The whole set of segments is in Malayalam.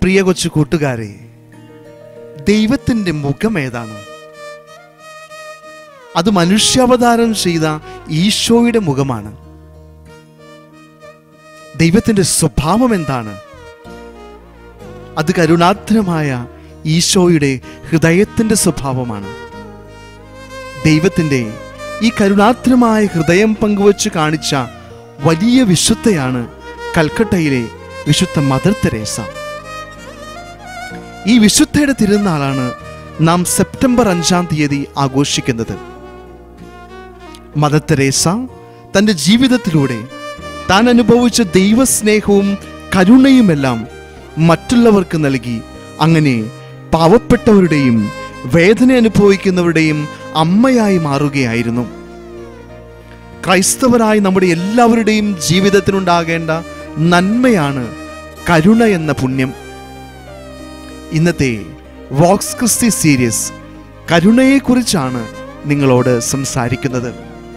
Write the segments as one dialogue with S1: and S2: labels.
S1: പ്രിയ കൊച്ചു കൂട്ടുകാരെ, ദൈവത്തിൻ്റെ മുഖം ഏതാണ്? അത് മനുഷ്യാവതാരം ചെയ്ത ഈശോയുടെ മുഖമാണ്. ദൈവത്തിൻ്റെ സ്വഭാവം എന്താണ്? അത് കരുണാർദ്രമായ ഈശോയുടെ ഹൃദയത്തിൻ്റെ സ്വഭാവമാണ്. ദൈവത്തിൻ്റെ ഈ കരുണാർദ്രമായ ഹൃദയം പങ്കുവച്ച് കാണിച്ച വലിയ വിശുദ്ധയാണ് കൽക്കട്ടയിലെ വിശുദ്ധ മദർ തെരേസ. ഈ വിശുദ്ധയുടെ തിരുനാളാണ് നാം സെപ്റ്റംബർ 5-ാം തീയതി ആഘോഷിക്കുന്നത്. മദർ തെരേസ തൻ്റെ ജീവിതത്തിലൂടെ താൻ അനുഭവിച്ച ദൈവസ്നേഹവും കരുണയുമെല്ലാം മറ്റുള്ളവർക്ക് നൽകി. അങ്ങനെ പാവപ്പെട്ടവരുടെയും വേദന അനുഭവിക്കുന്നവരുടെയും അമ്മയായി മാറുകയായിരുന്നു. ക്രൈസ്തവരായി നമ്മുടെ എല്ലാവരുടെയും ജീവിതത്തിനുണ്ടാകേണ്ട നന്മയാണ് കരുണ എന്ന പുണ്യം. ഇന്നത്തെ വോക്സ് ക്രിസ്തി സീരീസ് കരുണയെക്കുറിച്ചാണ് നിങ്ങളോട് സംസാരിക്കുന്നത്.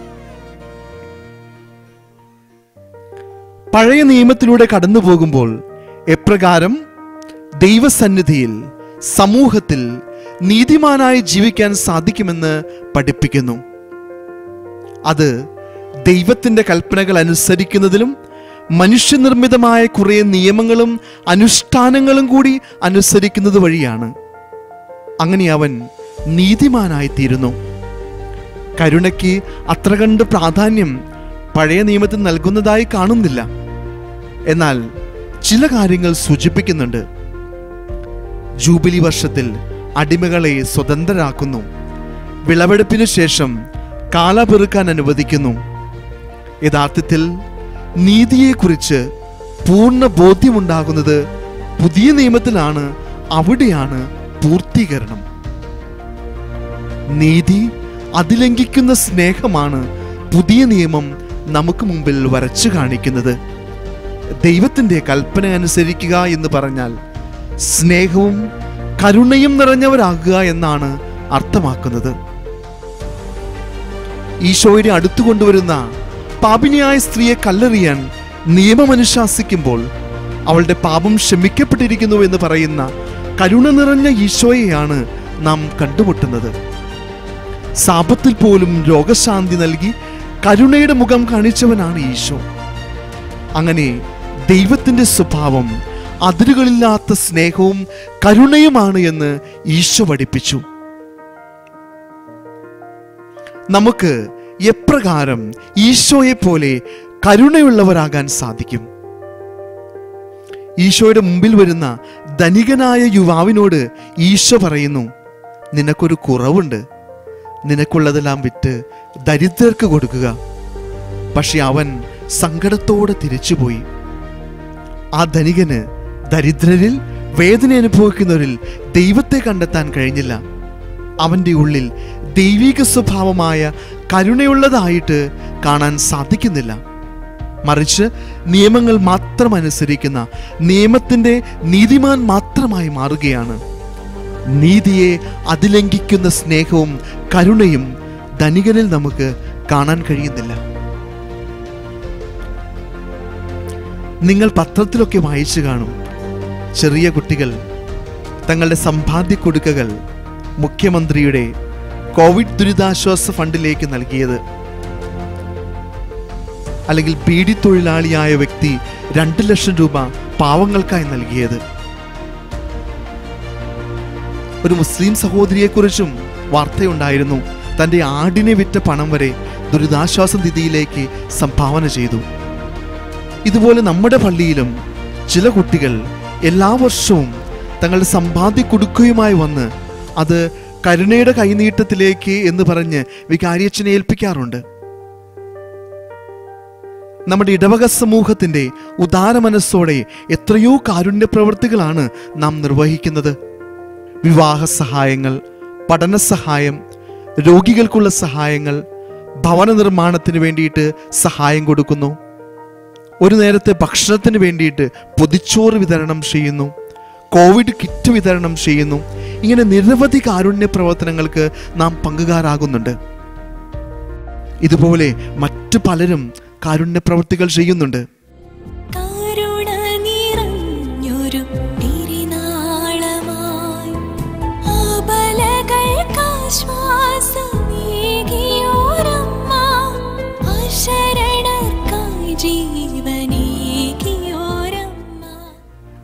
S1: പഴയ നിയമത്തിലൂടെ കടന്നു പോകുമ്പോൾ എപ്രകാരം ദൈവസന്നിധിയിൽ സമൂഹത്തിൽ നീതിമാനായി ജീവിക്കാൻ സാധിക്കുമെന്ന് പഠിപ്പിക്കുന്നു. അത് ദൈവത്തിൻ്റെ കൽപ്പനകൾ അനുസരിക്കുന്നതിലും മനുഷ്യനിർമ്മിതമായ കുറേ നിയമങ്ങളും അനുഷ്ഠാനങ്ങളും കൂടി അനുസരിക്കുന്നത് വഴിയാണ്. അങ്ങനെ അവൻ നീതിമാനായിത്തീരുന്നു. കരുണയ്ക്ക് അത്ര കണ്ട് പ്രാധാന്യം പഴയ നിയമത്തിൽ നൽകുന്നതായി കാണുന്നില്ല. എന്നാൽ ചില കാര്യങ്ങൾ സൂചിപ്പിക്കുന്നുണ്ട്. ജൂബിലി വർഷത്തിൽ അടിമകളെ സ്വതന്ത്രരാക്കുന്നു. വിളവെടുപ്പിനു ശേഷം കാള പെറുക്കാൻ അനുവദിക്കുന്നു. യഥാർത്ഥത്തിൽ നീതിയെക്കുറിച്ച് പൂർണ്ണ ബോധ്യമുണ്ടാകുന്നത് പുതിയ നിയമത്തിലാണ്. അവിടെയാണ് പൂർത്തീകരണം. നീതി അതിലംഘിക്കുന്ന സ്നേഹമാണ് പുതിയ നിയമം നമുക്ക് മുമ്പിൽ വരച്ചു കാണിക്കുന്നത്. ദൈവത്തിൻ്റെ കൽപ്പന അനുസരിക്കുക എന്ന് പറഞ്ഞാൽ സ്നേഹവും കരുണയും നിറഞ്ഞവരാകുക എന്നാണ് അർത്ഥമാക്കുന്നത്. ഈശോയുടെ അടുത്തു കൊണ്ടുവരുന്ന പാപിനിയായ സ്ത്രീയെ കല്ലെറിയാൻ നിയമം അനുശാസിക്കുമ്പോൾ അവളുടെ പാപം ക്ഷമിക്കപ്പെട്ടിരിക്കുന്നു എന്ന് പറയുന്ന കരുണ നിറഞ്ഞ ഈശോയെയാണ് നാം കണ്ടുമുട്ടുന്നത്. സാപത്തിൽ പോലും രോഗശാന്തി നൽകി കരുണയുടെ മുഖം കാണിച്ചവനാണ് ഈശോ. അങ്ങനെ ദൈവത്തിൻ്റെ സ്വഭാവം അതിരുകളില്ലാത്ത സ്നേഹവും കരുണയുമാണ് എന്ന് ഈശോ പഠിപ്പിച്ചു. നമുക്ക് എപ്രകാരം ഈശോയെ പോലെ കരുണയുള്ളവരാകാൻ സാധിക്കും? ഈശോയുടെ മുമ്പിൽ വരുന്ന ധനികനായ യുവാവിനോട് ഈശോ പറയുന്നു, നിനക്കൊരു കുറവുണ്ട്, നിനക്കുള്ളതെല്ലാം വിറ്റ് ദരിദ്രർക്ക് കൊടുക്കുക. പക്ഷെ അവൻ സങ്കടത്തോടെ തിരിച്ചുപോയി. ആ ധനികന് ദരിദ്രരിൽ വേദന അനുഭവിക്കുന്നവരിൽ ദൈവത്തെ കണ്ടെത്താൻ കഴിഞ്ഞില്ല. അവൻ്റെ ഉള്ളിൽ ദൈവിക സ്വഭാവമായ കരുണയുള്ളതായിട്ട് കാണാൻ സാധിക്കുന്നില്ല. മറിച്ച് നിയമങ്ങൾ മാത്രം അനുസരിക്കുന്ന നിയമത്തിൻ്റെ നീതിമാൻ മാത്രമായി മാറുകയാണ്. നീതിയെ അതിലംഘിക്കുന്ന സ്നേഹവും കരുണയും ധനികനിൽ നമുക്ക് കാണാൻ കഴിയുന്നില്ല. നിങ്ങൾ പത്രത്തിലൊക്കെ വായിച്ചു കാണും, ചെറിയ കുട്ടികൾ തങ്ങളുടെ സമ്പാദ്യ കൊടുക്കകൾ മുഖ്യമന്ത്രിയുടെ കോവിഡ് ദുരിതാശ്വാസ ഫണ്ടിലേക്ക് നൽകിയത്. അല്ലെങ്കിൽ ബീഡി തൊഴിലാളിയായ വ്യക്തി 2 ലക്ഷം രൂപ പാവങ്ങൾക്കായി നൽകിയത്. ഒരു മുസ്ലിം സഹോദരിയെക്കുറിച്ചും വാർത്തയുണ്ടായിരുന്നു. തൻ്റെ ആടിനെ വിറ്റ പണം വരെ ദുരിതാശ്വാസ നിധിയിലേക്ക് സംഭാവന ചെയ്തു. ഇതുപോലെ നമ്മുടെ പള്ളിയിലും ചില കുട്ടികൾ എല്ലാ വർഷവും തങ്ങളുടെ സമ്പാദ്യ കുടുക്കയുമായി വന്ന് അത് കരുണയുടെ കൈനീട്ടത്തിലേക്ക് എന്ന് പറഞ്ഞ് വികാരിയച്ഛനെ ഏൽപ്പിക്കാറുണ്ട്. നമ്മുടെ ഇടവക സമൂഹത്തിൻ്റെ ഉദാര മനസ്സോടെ എത്രയോ കാരുണ്യ പ്രവൃത്തികളാണ് നാം നിർവഹിക്കുന്നത്. വിവാഹ സഹായങ്ങൾ, പഠന സഹായം, രോഗികൾക്കുള്ള സഹായങ്ങൾ, ഭവന നിർമ്മാണത്തിന് വേണ്ടിയിട്ട് സഹായം കൊടുക്കുന്നു. ഒരു നേരത്തെ ഭക്ഷണത്തിന് വേണ്ടിയിട്ട് പൊതിച്ചോറ് വിതരണം ചെയ്യുന്നു. കോവിഡ് കിറ്റ് വിതരണം ചെയ്യുന്നു. ഇങ്ങനെ നിരവധി കാരുണ്യ പ്രവർത്തനങ്ങൾക്ക് നാം പങ്കുകാരാകുന്നുണ്ട്. ഇതുപോലെ മറ്റു പലരും കാരുണ്യ പ്രവൃത്തികൾ ചെയ്യുന്നുണ്ട്.
S2: കരുണ നിറഞ്ഞൊരു തിരുനാൾ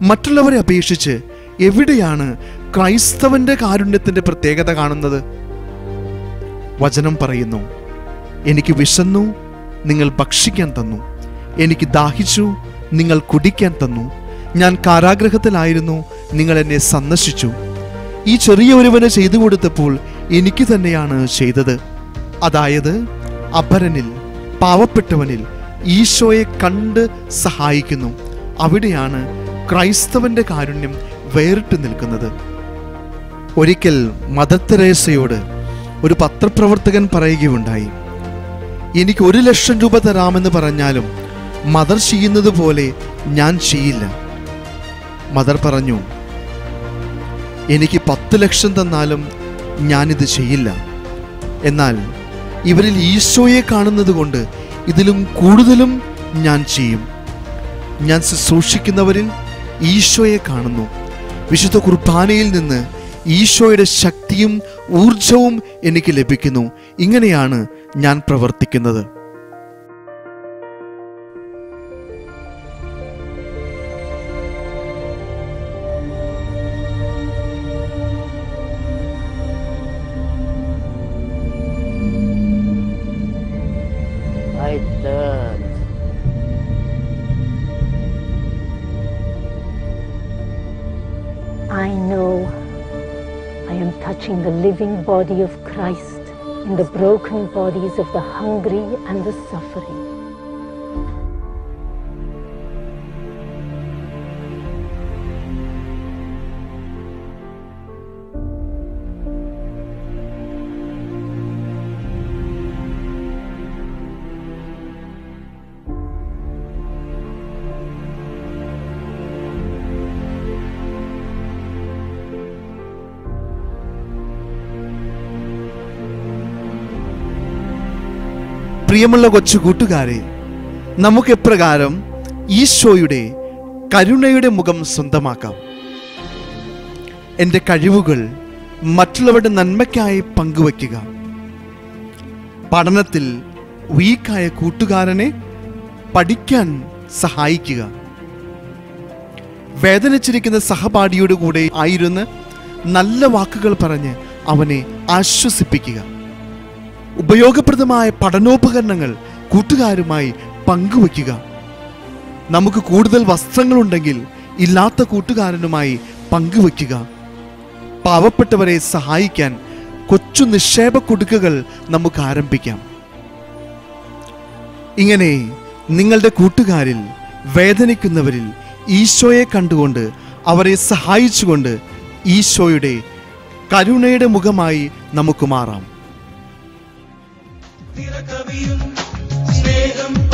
S1: മറ്റുള്ളവരെ അപേക്ഷിച്ച് എവിടെയാണ് ക്രൈസ്തവന്റെ കാരുണ്യത്തിന്റെ പ്രത്യേകത കാണുന്നത്? വചനം പറയുന്നു, എനിക്ക് വിശന്നു, നിങ്ങൾ ഭക്ഷിക്കാൻ തന്നു. എനിക്ക് ദാഹിച്ചു, നിങ്ങൾ കുടിക്കാൻ തന്നു. ഞാൻ കാരാഗ്രഹത്തിലായിരുന്നു, നിങ്ങൾ എന്നെ സന്ദർശിച്ചു. ഈ ചെറിയ ഒരുവന് ചെയ്തു കൊടുത്തപ്പോൾ എനിക്ക് തന്നെയാണ് ചെയ്തത്. അതായത് അപരനിൽ, പാവപ്പെട്ടവനിൽ ഈശോയെ കണ്ട് സഹായിക്കുന്നു. അവിടെയാണ് ക്രൈസ്തവന്റെ കാരുണ്യം വേറിട്ട് നിൽക്കുന്നത്. ഒരിക്കൽ മദർ തെരേസയോട് ഒരു പത്രപ്രവർത്തകൻ പറയുകയുണ്ടായി, എനിക്ക് 1,00,000 രൂപ തരാമെന്ന് പറഞ്ഞാലും മദർ ചെയ്യുന്നത് പോലെ ഞാൻ ചെയ്യില്ല. മദർ പറഞ്ഞു, എനിക്ക് 10 ലക്ഷം തന്നാലും ഞാനിത് ചെയ്യില്ല. എന്നാൽ ഇവരിൽ ഈശോയെ കാണുന്നത് കൊണ്ട് ഇതിലും കൂടുതലും ഞാൻ ചെയ്യും. ഞാൻ ശുശ്രൂഷിക്കുന്നവരിൽ ഈശോയെ കാണുന്നു. വിശുദ്ധ കുർബാനയിൽ നിന്ന് ഈശോയുടെ ശക്തിയും ഊർജവും എനിക്ക് ലഭിക്കുന്നു. ഇങ്ങനെയാണ് ഞാൻ പ്രവർത്തിക്കുന്നത്.
S2: I know I am touching the living body of Christ in the broken bodies of the hungry and the suffering.
S1: പ്രിയമുള്ള കൊച്ചു കൂട്ടുകാരെ, നമുക്ക് എപ്രകാരം ഈശോയുടെ കരുണയുടെ മുഖം സ്വന്തമാക്കാം? എൻ്റെ കഴിവുകൾ മറ്റുള്ളവരുടെ നന്മയ്ക്കായി പങ്കുവയ്ക്കുക. പഠനത്തിൽ വീക്കായ കൂട്ടുകാരനെ പഠിക്കാൻ സഹായിക്കുക. വേദനിച്ചിരിക്കുന്ന സഹപാഠിയുടെ കൂടെ ആയിരുന്ന് നല്ല വാക്കുകൾ പറഞ്ഞ് അവനെ ആശ്വസിപ്പിക്കുക. ഉപയോഗപ്രദമായ പഠനോപകരണങ്ങൾ കൂട്ടുകാരുമായി പങ്കുവയ്ക്കുക. നമുക്ക് കൂടുതൽ വസ്ത്രങ്ങളുണ്ടെങ്കിൽ ഇല്ലാത്ത കൂട്ടുകാരനുമായി പങ്കുവയ്ക്കുക. പാവപ്പെട്ടവരെ സഹായിക്കാൻ കൊച്ചു നിക്ഷേപ കുടുക്കുകൾ നമുക്ക് ആരംഭിക്കാം. ഇങ്ങനെ നിങ്ങളുടെ കൂട്ടുകാരിൽ, വേദനിക്കുന്നവരിൽ ഈശോയെ കണ്ടുകൊണ്ട് അവരെ സഹായിച്ചുകൊണ്ട് ഈശോയുടെ കരുണയുടെ മുഖമായി നമുക്ക് മാറാം.
S3: നിറകവിയും സ്നേഹം